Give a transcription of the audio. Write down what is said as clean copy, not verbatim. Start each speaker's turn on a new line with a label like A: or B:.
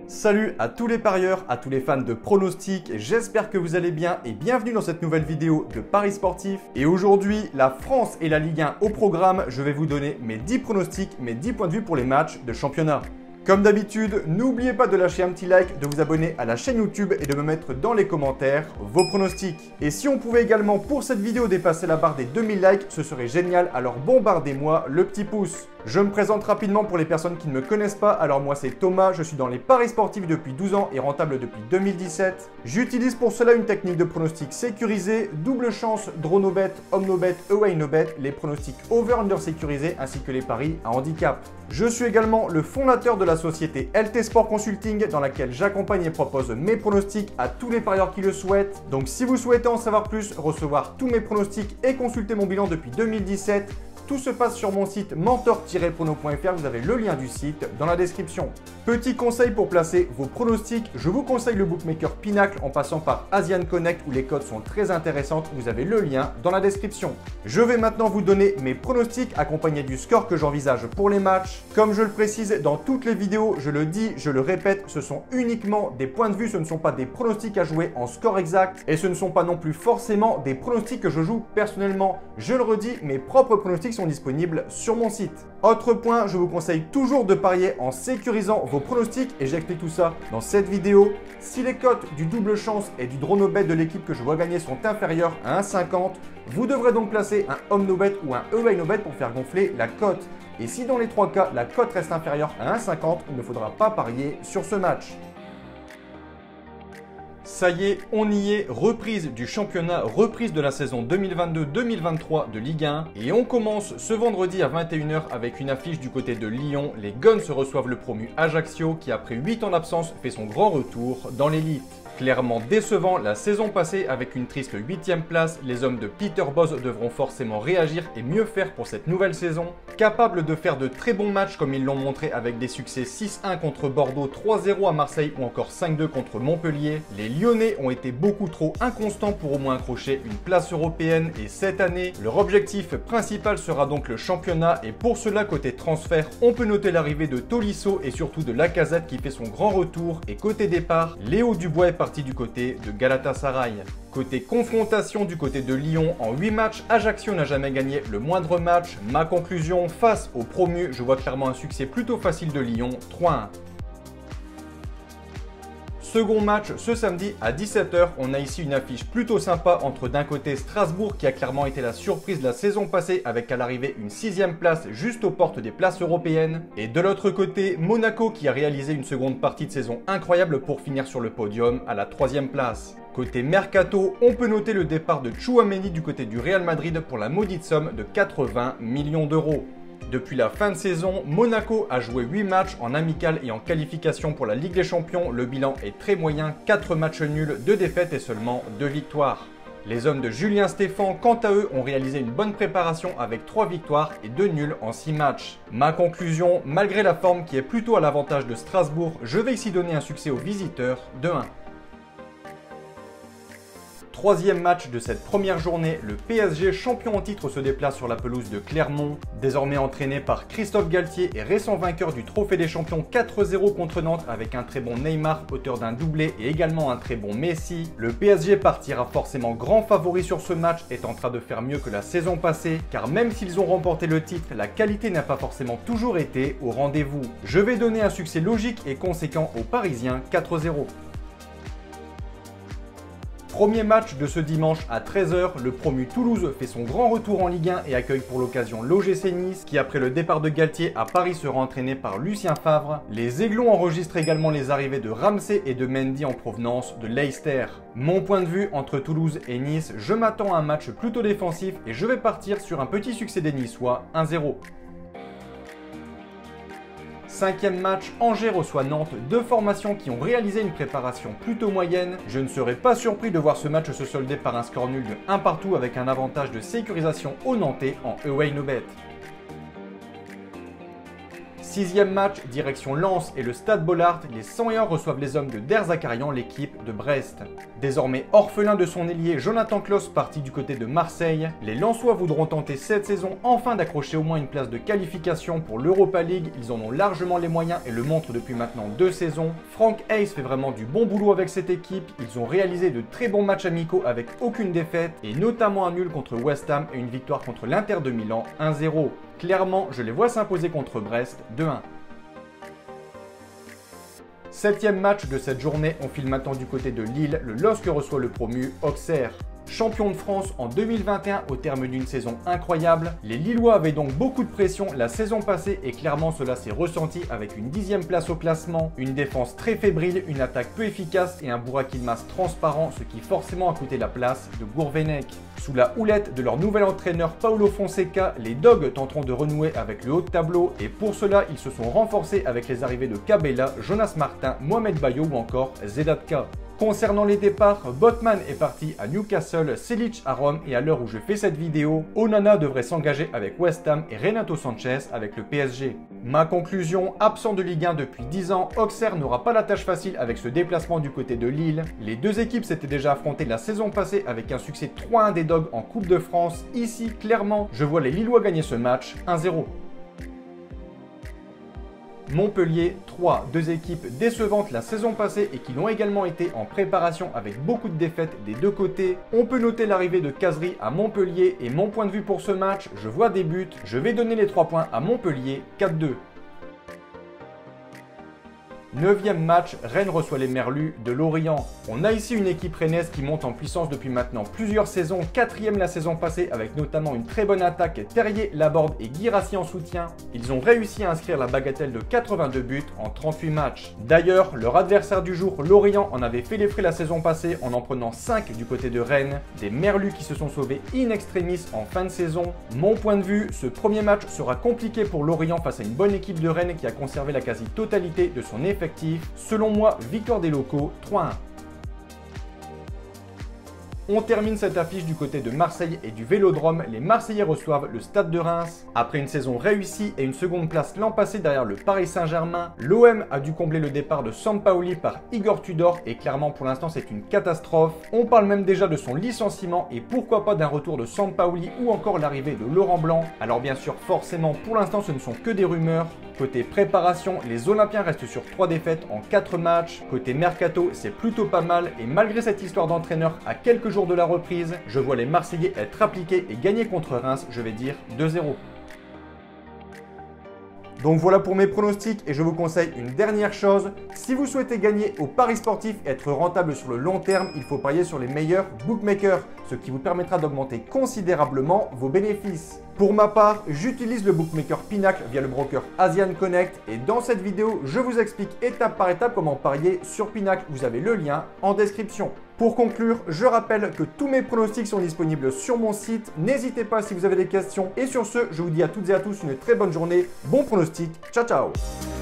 A: Salut à tous les parieurs, à tous les fans de pronostics, j'espère que vous allez bien et bienvenue dans cette nouvelle vidéo de Paris Sportif. Et aujourd'hui, la France et la Ligue 1 au programme, je vais vous donner mes 10 pronostics, mes 10 points de vue pour les matchs de championnat. Comme d'habitude, n'oubliez pas de lâcher un petit like, de vous abonner à la chaîne YouTube et de me mettre dans les commentaires vos pronostics. Et si on pouvait également pour cette vidéo dépasser la barre des 2000 likes, ce serait génial, alors bombardez-moi le petit pouce. Je me présente rapidement pour les personnes qui ne me connaissent pas, alors moi c'est Thomas, je suis dans les paris sportifs depuis 12 ans et rentable depuis 2017. J'utilise pour cela une technique de pronostic sécurisé, double chance, draw no bet, home no bet, away no bet, les pronostics over-under sécurisés ainsi que les paris à handicap. Je suis également le fondateur de la société LT Sport Consulting dans laquelle j'accompagne et propose mes pronostics à tous les parieurs qui le souhaitent. Donc si vous souhaitez en savoir plus, recevoir tous mes pronostics et consulter mon bilan depuis 2017, tout se passe sur mon site mentor-prono.fr, vous avez le lien du site dans la description. Petit conseil pour placer vos pronostics, je vous conseille le bookmaker Pinacle en passant par Asian Connect où les codes sont très intéressantes, vous avez le lien dans la description. Je vais maintenant vous donner mes pronostics accompagnés du score que j'envisage pour les matchs. Comme je le précise dans toutes les vidéos, je le dis, je le répète, ce sont uniquement des points de vue, ce ne sont pas des pronostics à jouer en score exact et ce ne sont pas non plus forcément des pronostics que je joue personnellement. Je le redis, mes propres pronostics sont disponibles sur mon site. Autre point, je vous conseille toujours de parier en sécurisant vos pronostics et j'explique tout ça dans cette vidéo. Si les cotes du double chance et du draw no bet de l'équipe que je vois gagner sont inférieures à 1,50, vous devrez donc placer un home no bet ou un away no bet pour faire gonfler la cote. Et si dans les trois cas, la cote reste inférieure à 1,50, il ne faudra pas parier sur ce match. Ça y est, on y est, reprise du championnat, reprise de la saison 2022-2023 de Ligue 1. Et on commence ce vendredi à 21 h avec une affiche du côté de Lyon. Les Guns reçoivent le promu Ajaccio qui après 8 ans d'absence fait son grand retour dans l'élite. Clairement décevant la saison passée avec une triste 8e place, les hommes de Peter Bosz devront forcément réagir et mieux faire pour cette nouvelle saison. Capables de faire de très bons matchs comme ils l'ont montré avec des succès 6-1 contre Bordeaux, 3-0 à Marseille ou encore 5-2 contre Montpellier, les Lyonnais ont été beaucoup trop inconstants pour au moins accrocher une place européenne et cette année, leur objectif principal sera donc le championnat et pour cela côté transfert, on peut noter l'arrivée de Tolisso et surtout de Lacazette qui fait son grand retour et côté départ, Léo Dubois est parti du côté de Galatasaray. Côté confrontation du côté de Lyon, en 8 matchs, Ajaccio n'a jamais gagné le moindre match. Ma conclusion, face au promu, je vois clairement un succès plutôt facile de Lyon, 3-1. Second match ce samedi à 17 h, on a ici une affiche plutôt sympa entre d'un côté Strasbourg qui a clairement été la surprise de la saison passée avec à l'arrivée une 6e place juste aux portes des places européennes et de l'autre côté Monaco qui a réalisé une seconde partie de saison incroyable pour finir sur le podium à la 3e place. Côté Mercato, on peut noter le départ de Tchouaméni du côté du Real Madrid pour la maudite somme de 80 millions d'euros. Depuis la fin de saison, Monaco a joué 8 matchs en amical et en qualification pour la Ligue des Champions. Le bilan est très moyen, 4 matchs nuls, 2 défaites et seulement 2 victoires. Les hommes de Julien Stéphan, quant à eux, ont réalisé une bonne préparation avec 3 victoires et 2 nuls en 6 matchs. Ma conclusion, malgré la forme qui est plutôt à l'avantage de Strasbourg, je vais ici donner un succès aux visiteurs de 1. Troisième match de cette première journée, le PSG champion en titre se déplace sur la pelouse de Clermont. Désormais entraîné par Christophe Galtier et récent vainqueur du Trophée des Champions 4-0 contre Nantes avec un très bon Neymar, auteur d'un doublé et également un très bon Messi. Le PSG partira forcément grand favori sur ce match, est en train de faire mieux que la saison passée, car même s'ils ont remporté le titre, la qualité n'a pas forcément toujours été au rendez-vous. Je vais donner un succès logique et conséquent aux Parisiens 4-0. Premier match de ce dimanche à 13 h, le promu Toulouse fait son grand retour en Ligue 1 et accueille pour l'occasion l'OGC Nice qui après le départ de Galtier à Paris sera entraîné par Lucien Favre. Les Aiglons enregistrent également les arrivées de Ramsey et de Mendy en provenance de Leicester. Mon point de vue entre Toulouse et Nice, je m'attends à un match plutôt défensif et je vais partir sur un petit succès des Niçois, 1-0. Cinquième match, Angers reçoit Nantes, deux formations qui ont réalisé une préparation plutôt moyenne. Je ne serais pas surpris de voir ce match se solder par un score nul de 1 partout avec un avantage de sécurisation aux Nantais en away no bet. 6e match, direction Lens et le Stade Bollaert, les 101 reçoivent les hommes de Der Zakarian, l'équipe de Brest. Désormais orphelin de son ailier Jonathan Klaus parti du côté de Marseille, les Lensois voudront tenter cette saison enfin d'accrocher au moins une place de qualification pour l'Europa League. Ils en ont largement les moyens et le montrent depuis maintenant 2 saisons. Frank Hayes fait vraiment du bon boulot avec cette équipe. Ils ont réalisé de très bons matchs amicaux avec aucune défaite et notamment un nul contre West Ham et une victoire contre l'Inter de Milan 1-0. Clairement, je les vois s'imposer contre Brest 2-1. 7e match de cette journée, on file maintenant du côté de Lille, le LOSC reçoit le promu Auxerre. Champion de France en 2021 au terme d'une saison incroyable, les Lillois avaient donc beaucoup de pression la saison passée et clairement cela s'est ressenti avec une 10e place au classement, une défense très fébrile, une attaque peu efficace et un Burak Yilmaz transparent, ce qui forcément a coûté la place de Gourvenec. Sous la houlette de leur nouvel entraîneur Paulo Fonseca, les Dogs tenteront de renouer avec le haut de tableau et pour cela ils se sont renforcés avec les arrivées de Cabella, Jonas Martin, Mohamed Bayo ou encore Zedatka. Concernant les départs, Botman est parti à Newcastle, Selic à Rome et à l'heure où je fais cette vidéo, Onana devrait s'engager avec West Ham et Renato Sanchez avec le PSG. Ma conclusion, absent de Ligue 1 depuis 10 ans, Auxerre n'aura pas la tâche facile avec ce déplacement du côté de Lille. Les deux équipes s'étaient déjà affrontées la saison passée avec un succès 3-1 des Dogs en Coupe de France. Ici, clairement, je vois les Lillois gagner ce match 1-0. Montpellier 3, deux équipes décevantes la saison passée et qui l'ont également été en préparation avec beaucoup de défaites des deux côtés. On peut noter l'arrivée de Kazri à Montpellier et mon point de vue pour ce match, je vois des buts, je vais donner les 3 points à Montpellier, 4-2. 9e match, Rennes reçoit les Merlus de Lorient. On a ici une équipe rennaise qui monte en puissance depuis maintenant plusieurs saisons, 4e la saison passée avec notamment une très bonne attaque, Terrier, Laborde et Guirassy en soutien. Ils ont réussi à inscrire la bagatelle de 82 buts en 38 matchs. D'ailleurs, leur adversaire du jour, Lorient, en avait fait les frais la saison passée en prenant 5 du côté de Rennes. Des Merlus qui se sont sauvés in extremis en fin de saison. Mon point de vue, ce premier match sera compliqué pour Lorient face à une bonne équipe de Rennes qui a conservé la quasi-totalité de son effectif. Selon moi, victoire des locaux 3-1. On termine cette affiche du côté de Marseille et du Vélodrome. Les Marseillais reçoivent le Stade de Reims. Après une saison réussie et une seconde place l'an passé derrière le Paris Saint-Germain, l'OM a dû combler le départ de Sampaoli par Igor Tudor et clairement pour l'instant c'est une catastrophe. On parle même déjà de son licenciement et pourquoi pas d'un retour de Sampaoli ou encore l'arrivée de Laurent Blanc. Alors bien sûr forcément pour l'instant ce ne sont que des rumeurs. Côté préparation, les Olympiens restent sur 3 défaites en 4 matchs. Côté mercato, c'est plutôt pas mal et malgré cette histoire d'entraîneur à quelques jours de la reprise, je vois les Marseillais être appliqués et gagner contre Reims, je vais dire 2-0. Donc voilà pour mes pronostics et je vous conseille une dernière chose. Si vous souhaitez gagner au paris sportif et être rentable sur le long terme, il faut parier sur les meilleurs bookmakers, ce qui vous permettra d'augmenter considérablement vos bénéfices. Pour ma part, j'utilise le bookmaker Pinacle via le broker Asian Connect et dans cette vidéo, je vous explique étape par étape comment parier sur Pinacle. Vous avez le lien en description. Pour conclure, je rappelle que tous mes pronostics sont disponibles sur mon site. N'hésitez pas si vous avez des questions. Et sur ce, je vous dis à toutes et à tous une très bonne journée. Bon pronostic. Ciao, ciao!